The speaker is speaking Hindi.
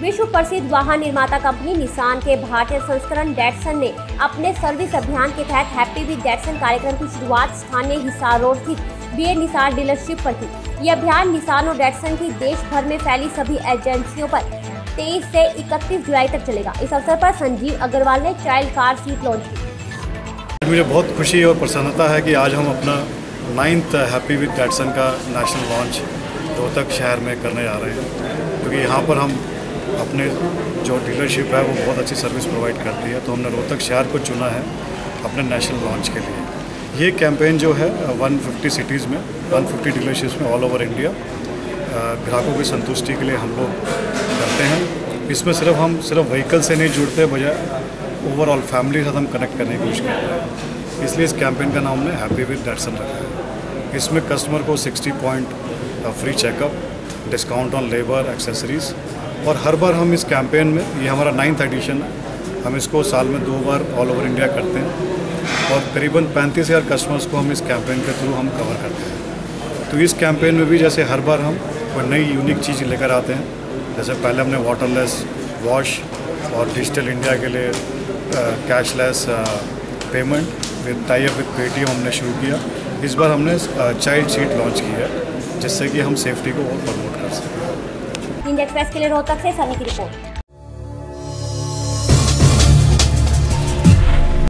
विश्व प्रसिद्ध वाहन निर्माता कंपनी निसान के भारतीय संस्करण डैटसन ने अपने सर्विस अभियान के तहत हैप्पी विद डैटसन कार्यक्रम की शुरुआत स्थानीय हिसार रोड स्थित बीए निसान डीलरशिप पर की। यह अभियान निसान और डैटसन की देश भर में फैली सभी एजेंसियों पर 23 से 31 जुलाई तक चलेगा। इस अवसर पर संजीव अग्रवाल ने चाइल्ड कार सीट लॉन्च की। मुझे बहुत खुशी और प्रसन्नता है कि आज हम अपना 9th हैप्पी विद डैटसन का नेशनल लॉन्च रोहतक शहर में करने जा रहे हैं, क्योंकि यहाँ पर हम अपने जो डीलरशिप है वो बहुत अच्छी सर्विस प्रोवाइड करती है। तो हमने रोहतक शहर को चुना है अपने नेशनल लॉन्च के लिए। ये कैंपेन जो है 150 सिटीज़ में 150 डीलरशिप्स में ऑल ओवर इंडिया ग्राहकों की संतुष्टि के लिए हम लोग करते हैं। इसमें हम सिर्फ व्हीकल से नहीं जुड़ते, बजाय ओवरऑल फैमिली के साथ हम कनेक्ट करने की कोशिश करते हैं। इसलिए इस कैंपेन का नाम हमने हैप्पी विद डैटसन रखा है। इसमें कस्टमर को 60 point free checkup, discount on labour, accessories, और हर बार हम इस कैंपेन में, ये हमारा 9th एडिशन है, हम इसको साल में 2 बार ऑल ओवर इंडिया करते हैं और करीबन 35,000 कस्टमर्स को हम इस कैंपेन के थ्रू हम कवर करते हैं। तो इस कैंपेन में भी जैसे हर बार हम कोई नई यूनिक चीज़ लेकर आते हैं। जैसे पहले हमने वाटरलेस वॉश और डिजिटल इंडिया के लिए cashless payment with tie up with Paytm हमने शुरू किया। इस बार हमने चाइल्ड सीट लॉन्च की है, जिससे कि हम सेफ्टी को और प्रमोट कर सकें। इंडिया एक्सप्रेस के लिए रोहतक से सनी की रिपोर्ट।